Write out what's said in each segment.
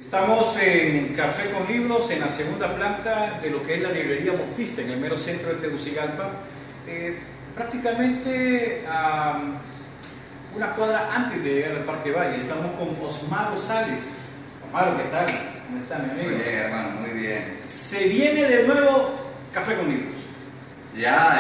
Estamos en Café con Libros, en la segunda planta de lo que es la librería Bautista, en el mero centro de Tegucigalpa, prácticamente a una cuadra antes de llegar al Parque Valle. Estamos con Osmaro Sales. Osmaro, ¿qué tal? ¿Cómo está, mi amigo? Muy bien, hermano, muy bien. Se viene de nuevo Café con Libros. Ya,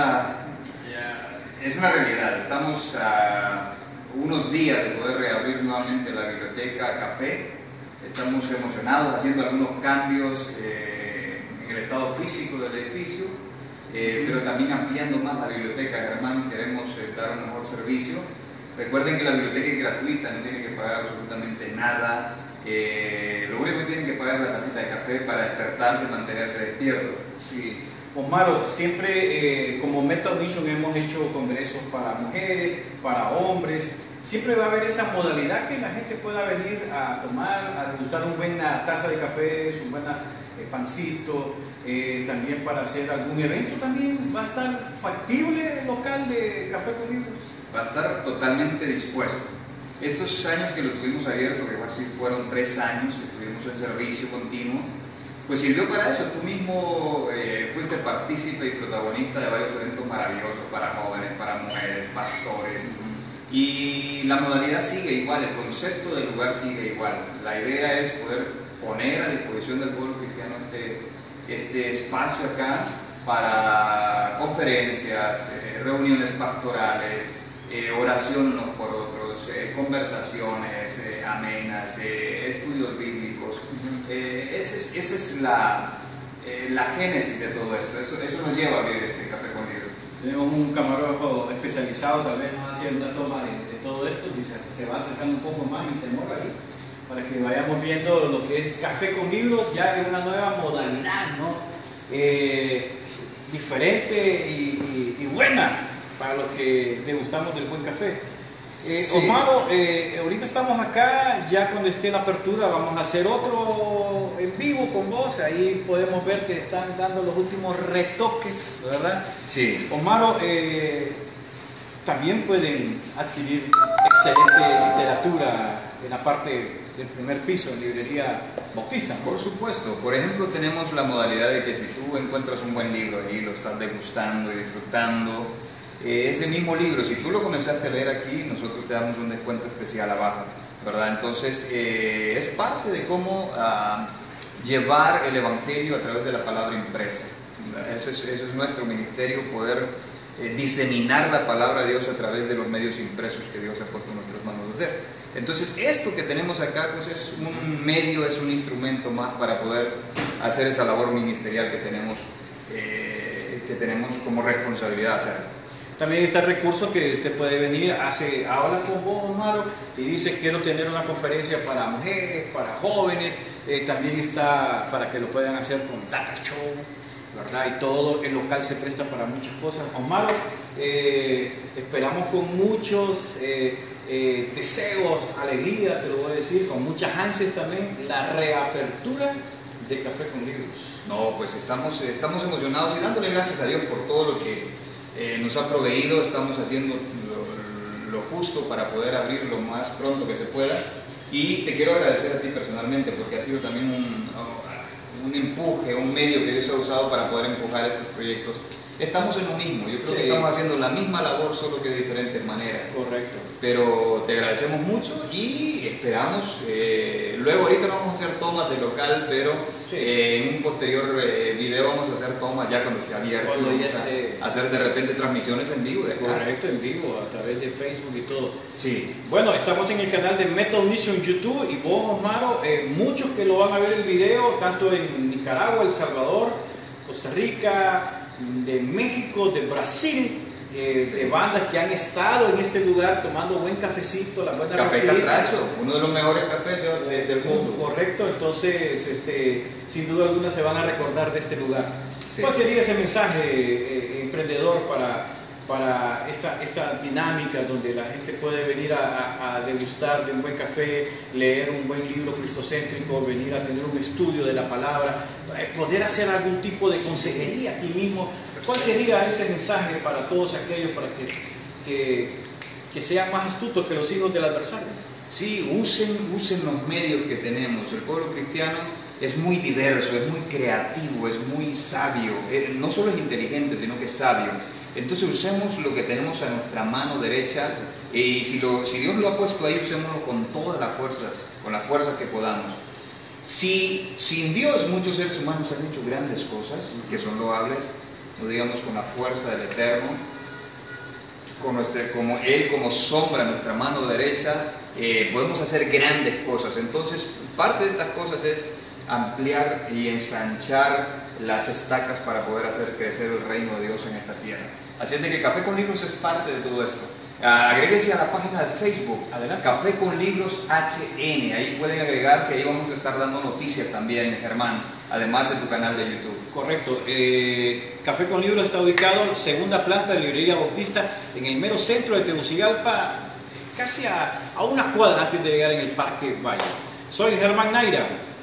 es una realidad. Estamos a unos días de poder reabrir nuevamente la biblioteca Café. Estamos emocionados haciendo algunos cambios en el estado físico del edificio, pero también ampliando más la biblioteca, hermano. Queremos dar un mejor servicio. Recuerden que la biblioteca es gratuita, no tienen que pagar absolutamente nada. Lo único que tienen que pagar es la tacita de café para despertarse y mantenerse despiertos. Sí. Osmaro, siempre como Meta Mission hemos hecho congresos para mujeres, para hombres. Siempre va a haber esa modalidad que la gente pueda venir a tomar, a degustar una buena taza de café, un buen pancito, también para hacer algún evento. También va a estar factible el local de Café con Libros. Va a estar totalmente dispuesto. Estos años que lo tuvimos abierto, que casi fueron 3 años que estuvimos en servicio continuo, pues sirvió para eso. Tú mismo fuiste partícipe y protagonista de varios eventos maravillosos para jóvenes, para mujeres, pastores. Y la modalidad sigue igual, el concepto del lugar sigue igual. La idea es poder poner a disposición del pueblo cristiano este espacio acá para conferencias, reuniones pastorales, oración unos por otros, conversaciones amenas, estudios bíblicos. Esa es la génesis de todo esto. Eso nos lleva a abrir este Café con Libros. Tenemos un camarógrafo especializado, tal vez nos haciendo una toma de todo esto, y se va acercando un poco más mi temor ahí, para que vayamos viendo lo que es Café con Libros, ya es una nueva modalidad, ¿no? Diferente y buena para los que degustamos del buen café. Sí. Osmaro, ahorita estamos acá, ya cuando esté la apertura vamos a hacer otro en vivo con vos, ahí podemos ver que están dando los últimos retoques, ¿verdad? Sí. Osmaro, también pueden adquirir excelente literatura en la parte del primer piso, en librería Bautista, ¿no? Por supuesto. Por ejemplo, tenemos la modalidad de que si tú encuentras un buen libro y lo estás degustando y disfrutando, ese mismo libro, si tú lo comenzaste a leer aquí, nosotros te damos un descuento especial abajo, ¿verdad? Entonces, es parte de cómo llevar el Evangelio a través de la palabra impresa. Eso es nuestro ministerio, poder diseminar la palabra de Dios a través de los medios impresos que Dios ha puesto en nuestras manos de hacer. Entonces, esto que tenemos acá, pues es un medio, es un instrumento más para poder hacer esa labor ministerial que tenemos como responsabilidad hacer. También está el recurso que usted puede venir, habla con vos, Osmaro, y dice: quiero tener una conferencia para mujeres, para jóvenes. También está para que lo puedan hacer con data show, ¿verdad? Y todo el local se presta para muchas cosas. Osmaro, esperamos con muchos deseos, alegría, te lo voy a decir, con muchas ansias también, la reapertura de Café con Libros. No, pues estamos emocionados y dándole gracias a Dios por todo lo que nos ha proveído. Estamos haciendo lo justo para poder abrir lo más pronto que se pueda, y te quiero agradecer a ti personalmente porque ha sido también un empuje, un medio que Dios ha usado para poder empujar estos proyectos. Estamos en lo mismo, yo creo que estamos haciendo la misma labor, solo que de diferentes maneras. Correcto. Pero te agradecemos mucho y esperamos, luego ahorita no vamos a hacer tomas de local, pero en un posterior video vamos a hacer tomas ya cuando esté abierto. Cuando ya esté... hacer de repente transmisiones en vivo. Correcto, en vivo, a través de Facebook y todo. Sí. Bueno, estamos en el canal de Metal Mission en YouTube, y vos, Osmaro, muchos que lo van a ver el video, tanto en Nicaragua, El Salvador, Costa Rica, de México, de Brasil, de bandas que han estado en este lugar tomando buen cafecito, la buena Café Catracho, uno de los mejores cafés del mundo. Correcto, entonces sin duda alguna se van a recordar de este lugar. Sí. ¿Cuál sería ese mensaje emprendedor para esta dinámica donde la gente puede venir a degustar de un buen café, leer un buen libro cristocéntrico, venir a tener un estudio de la palabra, poder hacer algún tipo de consejería aquí mismo? ¿Cuál sería ese mensaje para todos aquellos, para que sean más astutos que los hijos del adversario? Sí, usen los medios que tenemos. El pueblo cristiano es muy diverso, es muy creativo, es muy sabio. No solo es inteligente, sino que es sabio. Entonces usemos lo que tenemos a nuestra mano derecha y si Dios lo ha puesto ahí, usémoslo con todas las fuerzas, con las fuerzas que podamos. Si sin Dios muchos seres humanos han hecho grandes cosas, que son loables, no digamos con la fuerza del Eterno, como Él como sombra en nuestra mano derecha, podemos hacer grandes cosas. Entonces, parte de estas cosas es ampliar y ensanchar las estacas para poder hacer crecer el reino de Dios en esta tierra. Así es de que Café con Libros es parte de todo esto. Agréguense a la página de Facebook, Adelante. Café con Libros HN, ahí pueden agregarse, ahí vamos a estar dando noticias también, Germán, además de tu canal de YouTube. Correcto. Café con Libros está ubicado en la segunda planta de Librería Bautista, en el mero centro de Tegucigalpa, casi a una cuadra antes de llegar en el Parque Valle. Soy Germán Naira.